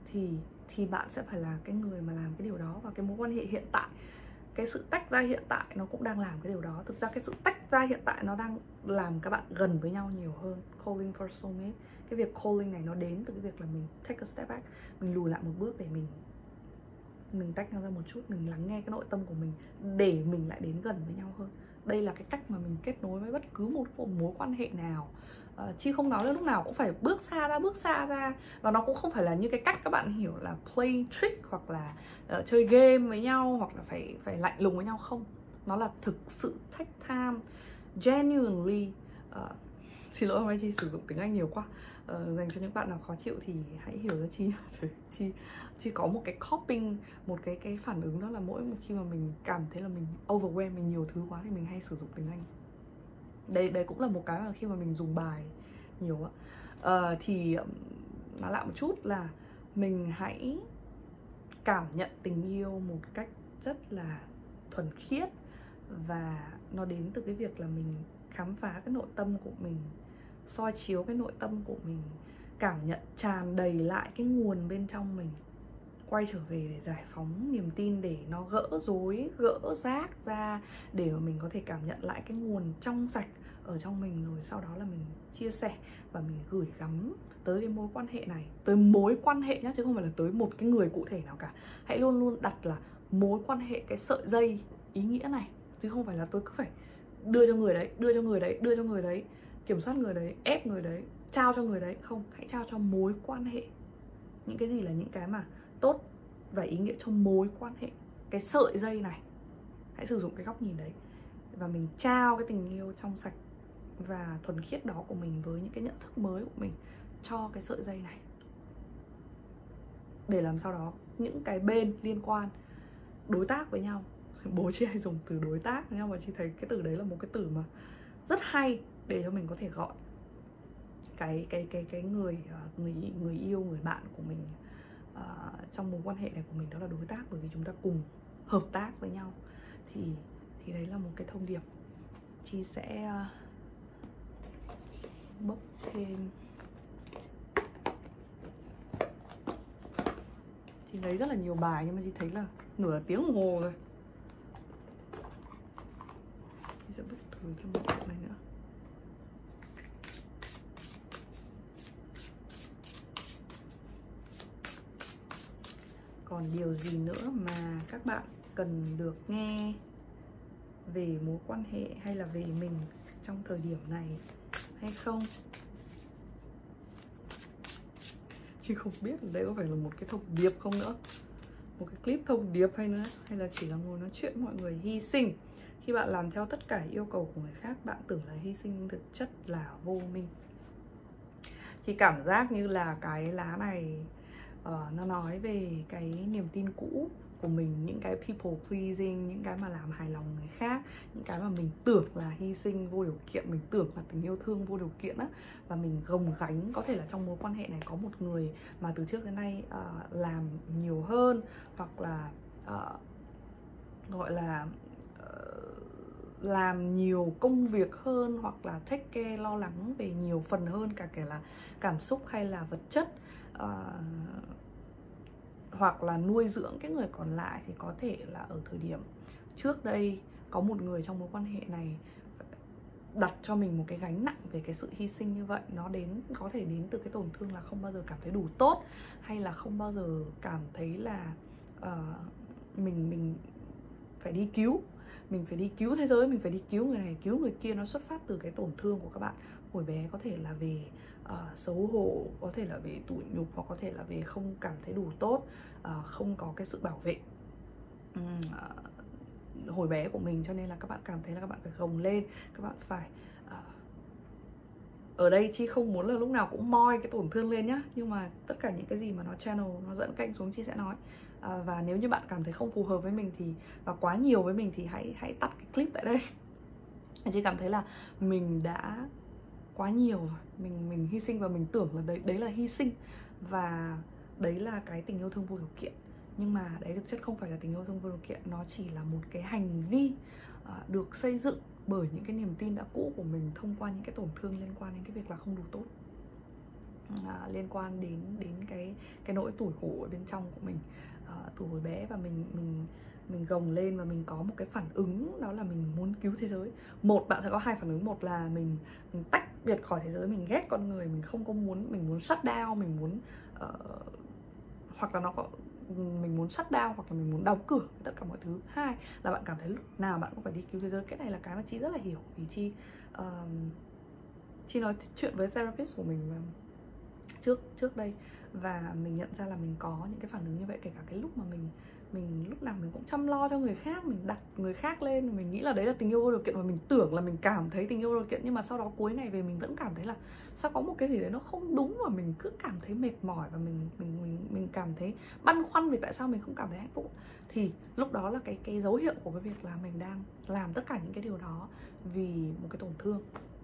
thì bạn sẽ phải là cái người mà làm cái điều đó. Và cái mối quan hệ hiện tại, cái sự tách ra hiện tại nó cũng đang làm cái điều đó. Thực ra cái sự tách ra hiện tại nó đang làm các bạn gần với nhau nhiều hơn. Calling for soulmate, cái việc calling này nó đến từ cái việc là mình take a step back, mình lùi lại một bước để mình tách nhau ra một chút, mình lắng nghe cái nội tâm của mình để mình lại đến gần với nhau hơn. Đây là cái cách mà mình kết nối với bất cứ một mối quan hệ nào. Chi không nói là lúc nào cũng phải bước xa ra. Và nó cũng không phải là như cái cách các bạn hiểu là play trick, hoặc là chơi game với nhau, hoặc là phải lạnh lùng với nhau. Không, nó là thực sự take time, genuinely. Xin lỗi hôm nay Chi sử dụng tiếng Anh nhiều quá. Dành cho những bạn nào khó chịu thì hãy hiểu cho Chi có một cái coping, một cái phản ứng, đó là mỗi một khi mà mình cảm thấy là mình overwhelm, mình nhiều thứ quá thì mình hay sử dụng tiếng Anh. Đây cũng là một cái mà khi mà mình dùng bài nhiều á, thì nói lại một chút là mình hãy cảm nhận tình yêu một cách rất là thuần khiết, và nó đến từ cái việc là mình khám phá cái nội tâm của mình, soi chiếu cái nội tâm của mình, cảm nhận tràn đầy lại cái nguồn bên trong mình, quay trở về để giải phóng niềm tin, để nó gỡ rối, gỡ rác ra, để mà mình có thể cảm nhận lại cái nguồn trong sạch ở trong mình. Rồi sau đó là mình chia sẻ và mình gửi gắm tới cái mối quan hệ này, tới mối quan hệ nhá, chứ không phải là tới một cái người cụ thể nào cả. Hãy luôn luôn đặt là mối quan hệ, cái sợi dây ý nghĩa này, chứ không phải là tôi cứ phải đưa cho người đấy, đưa cho người đấy, đưa cho người đấy, kiểm soát người đấy, ép người đấy, trao cho người đấy. Không, hãy trao cho mối quan hệ. Những cái gì là những cái mà tốt và ý nghĩa trong mối quan hệ, cái sợi dây này. Hãy sử dụng cái góc nhìn đấy và mình trao cái tình yêu trong sạch và thuần khiết đó của mình, với những cái nhận thức mới của mình, cho cái sợi dây này, để làm sao đó những cái bên liên quan, đối tác với nhau, bố chị hay dùng từ đối tác với nhau, và chị thấy cái từ đấy là một cái từ mà rất hay để cho mình có thể gọi cái người yêu, người bạn của mình trong mối quan hệ này của mình, đó là đối tác. Bởi vì chúng ta cùng hợp tác với nhau. Thì đấy là một cái thông điệp. Chị sẽ bốc thêm. Chị lấy rất là nhiều bài nhưng mà chị thấy là nửa tiếng đồng hồ rồi. Chị sẽ bốc thử thêm một bộ này nữa. Còn điều gì nữa mà các bạn cần được nghe về mối quan hệ hay là về mình trong thời điểm này hay không? Chứ không biết đây có phải là một cái thông điệp không nữa, một cái clip thông điệp hay nữa, hay là chỉ là ngồi nói chuyện mọi người. Khi bạn làm theo tất cả yêu cầu của người khác, bạn tưởng là hy sinh nhưng thực chất là vô minh. Chị cảm giác như là cái lá này nó nói về cái niềm tin cũ của mình, những cái people pleasing, những cái mà làm hài lòng người khác, những cái mà mình tưởng là hy sinh vô điều kiện, mình tưởng là tình yêu thương vô điều kiện á, và mình gồng gánh. Có thể là trong mối quan hệ này có một người mà từ trước đến nay làm nhiều hơn, hoặc là gọi là làm nhiều công việc hơn, hoặc là take care, lo lắng về nhiều phần hơn, cả kể là cảm xúc hay là vật chất, hoặc là nuôi dưỡng cái người còn lại. Thì có thể là ở thời điểm trước đây có một người trong mối quan hệ này đặt cho mình một cái gánh nặng về cái sự hy sinh như vậy. Nó có thể đến từ cái tổn thương là không bao giờ cảm thấy đủ tốt, hay là không bao giờ cảm thấy là mình phải đi cứu, mình phải đi cứu thế giới, mình phải đi cứu người này, cứu người kia. Nó xuất phát từ cái tổn thương của các bạn hồi bé. Có thể là về xấu hổ, có thể là về tủi nhục, hoặc có thể là về không cảm thấy đủ tốt, không có cái sự bảo vệ hồi bé của mình. Cho nên là các bạn cảm thấy là các bạn phải gồng lên, các bạn phải ở đây Chi không muốn là lúc nào cũng moi cái tổn thương lên nhá, nhưng mà tất cả những cái gì mà nó channel, nó dẫn cạnh xuống, Chi sẽ nói. Và nếu như bạn cảm thấy không phù hợp với mình thì, và quá nhiều với mình, thì hãy tắt cái clip tại đây. Chị cảm thấy là mình đã quá nhiều rồi, mình hy sinh và mình tưởng là đấy là hy sinh, và đấy là cái tình yêu thương vô điều kiện. Nhưng mà đấy thực chất không phải là tình yêu thương vô điều kiện, nó chỉ là một cái hành vi được xây dựng bởi những cái niềm tin đã cũ của mình, thông qua những cái tổn thương liên quan đến cái việc là không đủ tốt, liên quan đến cái nỗi tủi hổ ở bên trong của mình từ hồi bé. Và mình gồng lên và mình có một cái phản ứng, đó là mình muốn cứu thế giới. Bạn sẽ có hai phản ứng. Một là mình tách biệt khỏi thế giới, mình ghét con người, mình không có muốn, mình muốn shut down, mình muốn hoặc là mình muốn shut down, hoặc là mình muốn đóng cửa với tất cả mọi thứ. Hai là bạn cảm thấy lúc nào bạn cũng phải đi cứu thế giới. Cái này là cái mà Chi rất là hiểu, vì Chi nói chuyện với therapist của mình trước đây, và mình nhận ra là mình có những cái phản ứng như vậy. Kể cả cái lúc mà mình lúc nào mình cũng chăm lo cho người khác, mình đặt người khác lên, mình nghĩ là đấy là tình yêu vô điều kiện, và mình tưởng là mình cảm thấy tình yêu vô điều kiện. Nhưng mà sau đó cuối ngày về mình vẫn cảm thấy là sao có một cái gì đấy nó không đúng, và mình cứ cảm thấy mệt mỏi, và mình cảm thấy băn khoăn vì tại sao mình không cảm thấy hạnh phúc. Thì lúc đó là cái dấu hiệu của cái việc là mình đang làm tất cả những cái điều đó vì một cái tổn thương.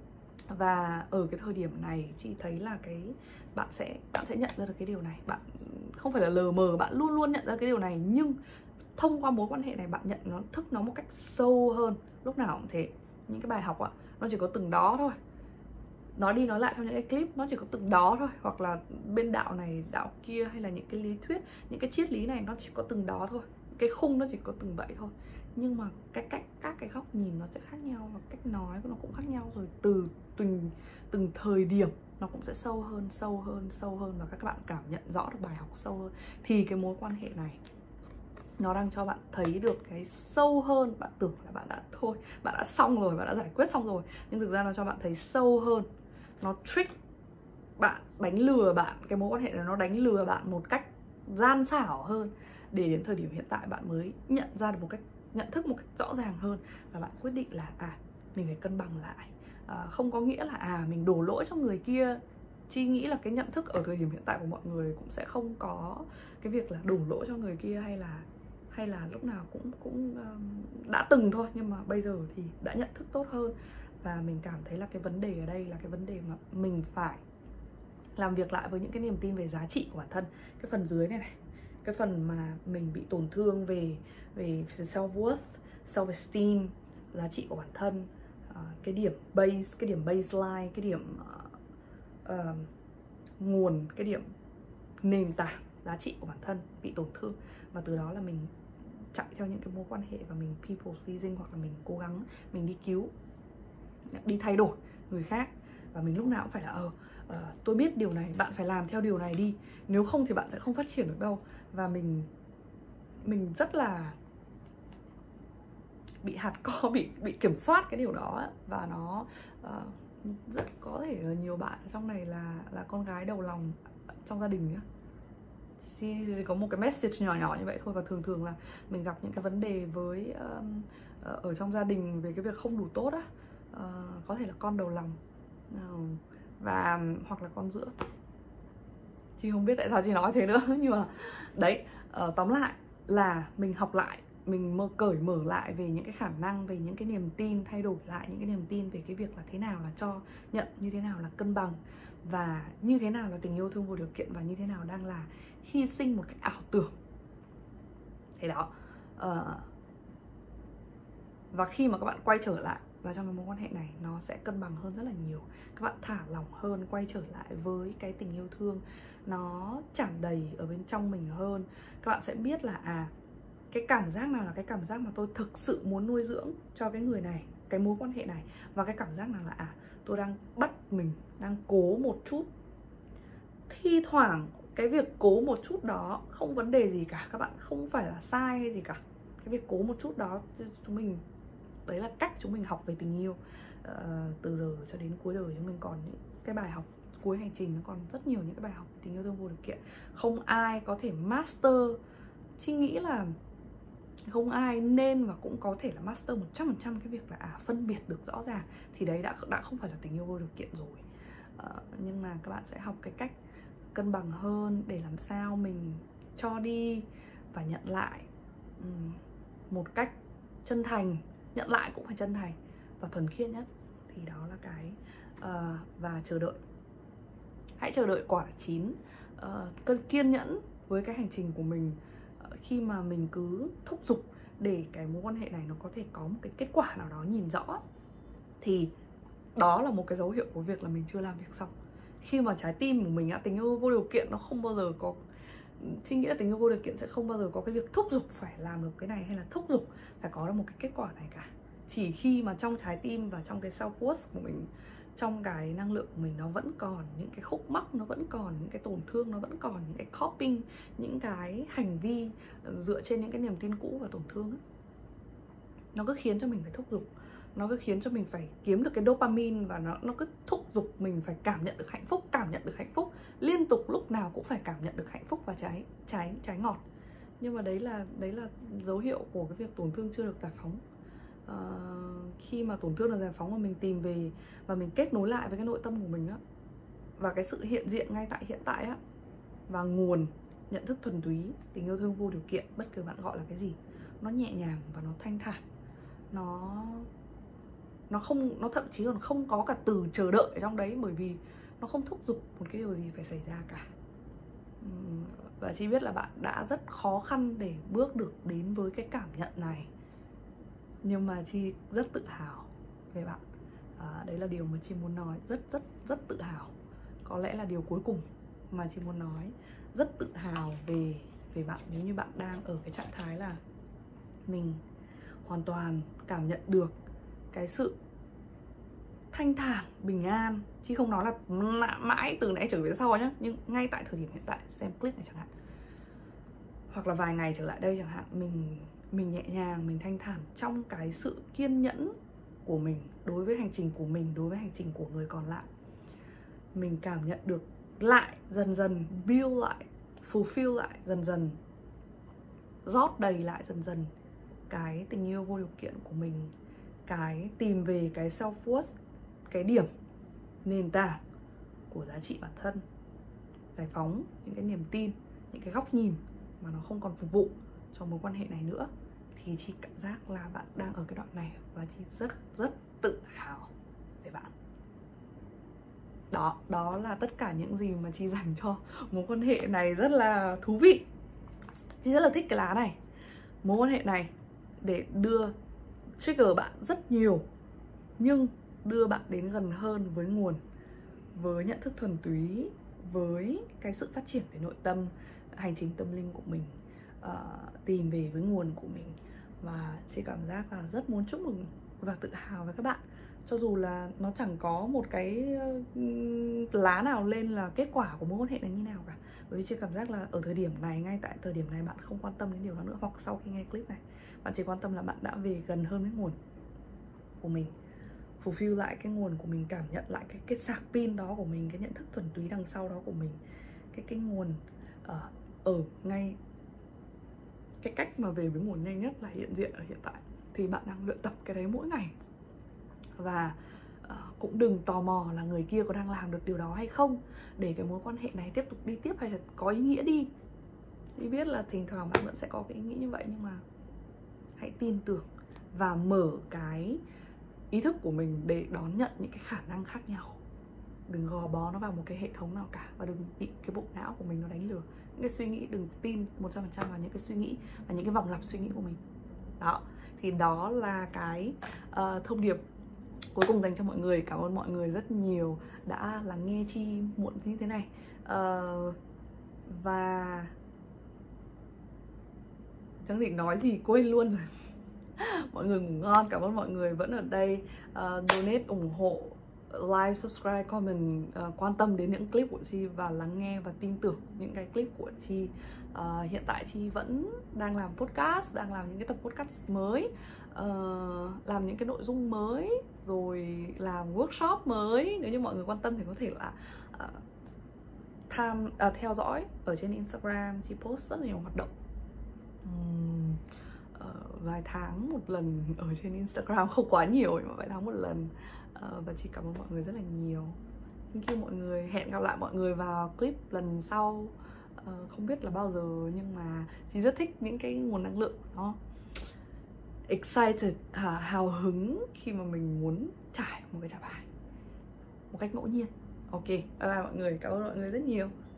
Và ở cái thời điểm này chị thấy là bạn sẽ nhận ra được cái điều này. Bạn không phải là lờ mờ, bạn luôn luôn nhận ra cái điều này, nhưng thông qua mối quan hệ này bạn nhận nó một cách sâu hơn. Lúc nào cũng thế. Những cái bài học nó chỉ có từng đó thôi. Nói đi nói lại trong những cái clip, nó chỉ có từng đó thôi. Hoặc là bên đạo này, đạo kia, hay là những cái lý thuyết, những cái triết lý này, nó chỉ có từng đó thôi. Cái khung nó chỉ có từng vậy thôi. Nhưng mà các cái góc nhìn nó sẽ khác nhau, và cách nói của nó cũng khác nhau. Rồi từ từng thời điểm nó cũng sẽ sâu hơn, và các bạn cảm nhận rõ được bài học sâu hơn. Thì cái mối quan hệ này nó đang cho bạn thấy được cái sâu hơn. Bạn tưởng là bạn đã xong rồi, bạn đã giải quyết xong rồi, nhưng thực ra nó cho bạn thấy sâu hơn. Nó trick bạn, đánh lừa bạn. Cái mối quan hệ này nó đánh lừa bạn một cách gian xảo hơn, để đến thời điểm hiện tại bạn mới nhận ra được nhận thức một cách rõ ràng hơn, và bạn quyết định là mình phải cân bằng lại. Không có nghĩa là mình đổ lỗi cho người kia. Chi nghĩ là cái nhận thức ở thời điểm hiện tại của mọi người cũng sẽ không có cái việc là đổ lỗi cho người kia, hay là lúc nào cũng đã từng thôi, nhưng mà bây giờ thì đã nhận thức tốt hơn. Và mình cảm thấy là cái vấn đề ở đây là cái vấn đề mà mình phải làm việc lại với những cái niềm tin về giá trị của bản thân. Cái phần dưới này, cái phần mà mình bị tổn thương về self-worth, self-esteem, giá trị của bản thân, cái điểm baseline, cái điểm nguồn, cái điểm nền tảng giá trị của bản thân bị tổn thương. Và từ đó là mình chạy theo những cái mối quan hệ, và mình people pleasing, hoặc là mình cố gắng mình đi cứu, đi thay đổi người khác. Và mình lúc nào cũng phải là tôi biết điều này, bạn phải làm theo điều này đi, nếu không thì bạn sẽ không phát triển được đâu. Và mình rất là bị bị kiểm soát cái điều đó. Và nó rất có thể là nhiều bạn trong này là con gái đầu lòng trong gia đình nhá. Chỉ có một cái message nhỏ nhỏ như vậy thôi. Và thường là mình gặp những cái vấn đề với ở trong gia đình về cái việc không đủ tốt á. Có thể là con đầu lòng và hoặc là con giữa. Chị không biết tại sao chị nói thế nữa nhưng mà đấy, tóm lại là mình học lại, mình cởi mở lại về những cái khả năng, về những cái niềm tin, thay đổi lại những cái niềm tin về cái việc là thế nào là cho nhận, như thế nào là cân bằng, và như thế nào là tình yêu thương vô điều kiện, và như thế nào đang là hy sinh một cách ảo tưởng. Thế đó. Và khi mà các bạn quay trở lại vào trong cái mối quan hệ này, nó sẽ cân bằng hơn rất là nhiều. Các bạn thả lỏng hơn, quay trở lại với cái tình yêu thương nó tràn đầy ở bên trong mình hơn. Các bạn sẽ biết là cái cảm giác nào là cái cảm giác mà tôi thực sự muốn nuôi dưỡng cho cái người này, cái mối quan hệ này, và cái cảm giác nào là tôi đang bắt mình, đang cố một chút. Thi thoảng cái việc cố một chút đó không vấn đề gì cả, các bạn, không phải là sai hay gì cả. Cái việc cố một chút đó chúng mình, đấy là cách chúng mình học về tình yêu. Từ giờ cho đến cuối đời chúng mình còn những cái bài học cuối hành trình, nó còn rất nhiều những cái bài học tình yêu thương vô điều kiện. Không ai có thể master. Chị nghĩ là không ai nên và cũng có thể là master 100% cái việc là phân biệt được rõ ràng. Thì đấy đã không phải là tình yêu vô điều kiện rồi. Nhưng mà các bạn sẽ học cái cách cân bằng hơn để làm sao mình cho đi và nhận lại một cách chân thành. Nhận lại cũng phải chân thành và thuần khiết nhất. Thì đó là cái và chờ đợi. Hãy chờ đợi quả chín. Kiên nhẫn với cái hành trình của mình. Khi mà mình cứ thúc giục để cái mối quan hệ này nó có thể có một cái kết quả nào đó nhìn rõ, thì đó là một cái dấu hiệu của việc là mình chưa làm việc xong. Khi mà trái tim của mình tình yêu vô điều kiện nó không bao giờ có, chị nghĩ là tình yêu vô điều kiện sẽ không bao giờ có cái việc thúc giục phải làm được cái này, hay là thúc giục phải có được một cái kết quả này cả. Chỉ khi mà trong trái tim và trong cái self-worth của mình, trong cái năng lượng của mình, nó vẫn còn những cái khúc mắc, nó vẫn còn những cái tổn thương, nó vẫn còn những cái coping, những cái hành vi dựa trên những cái niềm tin cũ và tổn thương ấy. Nó cứ khiến cho mình phải thúc giục, nó cứ khiến cho mình phải kiếm được cái dopamine, và nó cứ thúc giục mình phải cảm nhận được hạnh phúc, cảm nhận được hạnh phúc liên tục, lúc nào cũng phải cảm nhận được hạnh phúc và trái ngọt. Nhưng mà đấy là dấu hiệu của cái việc tổn thương chưa được giải phóng. Khi mà tổn thương được giải phóng và mình tìm về và mình kết nối lại với cái nội tâm của mình á, và cái sự hiện diện ngay tại hiện tại á, và nguồn nhận thức thuần túy, tình yêu thương vô điều kiện, bất cứ bạn gọi là cái gì, nó nhẹ nhàng và nó thanh thản. Nó thậm chí còn không có cả từ chờ đợi ở trong đấy, bởi vì nó không thúc giục một cái điều gì phải xảy ra cả. Và chị biết là bạn đã rất khó khăn để bước được đến với cái cảm nhận này, nhưng mà chị rất tự hào về bạn. Đấy là điều mà chị muốn nói, rất tự hào. Có lẽ là điều cuối cùng mà chị muốn nói. Rất tự hào về bạn. Nếu như bạn đang ở cái trạng thái là mình hoàn toàn cảm nhận được cái sự thanh thản, bình an. Chị không nói là mãi từ nãy trở về sau nhá, nhưng ngay tại thời điểm hiện tại xem clip này chẳng hạn, hoặc là vài ngày trở lại đây chẳng hạn, mình nhẹ nhàng, mình thanh thản trong cái sự kiên nhẫn của mình đối với hành trình của mình, đối với hành trình của người còn lại. Mình cảm nhận được lại, dần dần build lại, fulfill lại, dần dần rót đầy lại dần dần cái tình yêu vô điều kiện của mình, cái tìm về cái self-worth, cái điểm nền tảng của giá trị bản thân, giải phóng những cái niềm tin, những cái góc nhìn mà nó không còn phục vụ cho mối quan hệ này nữa. Thì chị cảm giác là bạn đang ở cái đoạn này, và chị rất tự hào về bạn. Đó là tất cả những gì mà chị dành cho mối quan hệ này, rất là thú vị. Chị rất là thích cái lá này. Mối quan hệ này để đưa trigger bạn rất nhiều, nhưng đưa bạn đến gần hơn với nguồn, với nhận thức thuần túy, với cái sự phát triển về nội tâm, hành trình tâm linh của mình, tìm về với nguồn của mình. Và chị cảm giác là rất muốn chúc mừng và tự hào với các bạn. Cho dù là nó chẳng có một cái lá nào lên là kết quả của mối quan hệ này như nào cả. Bởi vì chị cảm giác là ở thời điểm này, ngay tại thời điểm này, bạn không quan tâm đến điều đó nữa. Hoặc sau khi nghe clip này, bạn chỉ quan tâm là bạn đã về gần hơn với nguồn của mình, fulfill lại cái nguồn của mình, cảm nhận lại cái sạc pin đó của mình, cái nhận thức thuần túy đằng sau đó của mình, cái nguồn ở ngay cái cách mà về với nguồn nhanh nhất là hiện diện ở hiện tại. thì bạn đang luyện tập cái đấy mỗi ngày. Và cũng đừng tò mò là người kia có đang làm được điều đó hay không, để cái mối quan hệ này tiếp tục đi tiếp hay là có ý nghĩa đi. Thì biết là thỉnh thoảng bạn vẫn sẽ có cái ý nghĩ như vậy, nhưng mà hãy tin tưởng và mở cái ý thức của mình để đón nhận những cái khả năng khác nhau. Đừng gò bó nó vào một cái hệ thống nào cả, và đừng bị cái bộ não của mình nó đánh lừa. Những cái suy nghĩ, đừng tin 100% vào những cái suy nghĩ và những cái vòng lặp suy nghĩ của mình. Đó, thì đó là cái thông điệp cuối cùng dành cho mọi người. Cảm ơn mọi người rất nhiều đã lắng nghe Chi muộn như thế này. Và chẳng định nói gì quên luôn rồi. Mọi người ngủ ngon, cảm ơn mọi người vẫn ở đây donate, ủng hộ, like, subscribe, comment, quan tâm đến những clip của Chi và lắng nghe và tin tưởng những cái clip của Chi. Hiện tại Chi vẫn đang làm podcast, đang làm những cái tập podcast mới, làm những cái nội dung mới, rồi làm workshop mới. Nếu như mọi người quan tâm thì có thể là theo dõi ở trên Instagram. Chi post rất là nhiều hoạt động, vài tháng một lần ở trên Instagram, không quá nhiều nhưng mà vài tháng một lần. Và Chi cảm ơn mọi người rất là nhiều. Thank you mọi người. Hẹn gặp lại mọi người vào clip lần sau. Không biết là bao giờ, nhưng mà Chi rất thích những cái nguồn năng lượng nó excited, hào hứng khi mà mình muốn trải một cái trả bài một cách ngẫu nhiên. Ok, bye bye mọi người. Cảm ơn mọi người rất nhiều.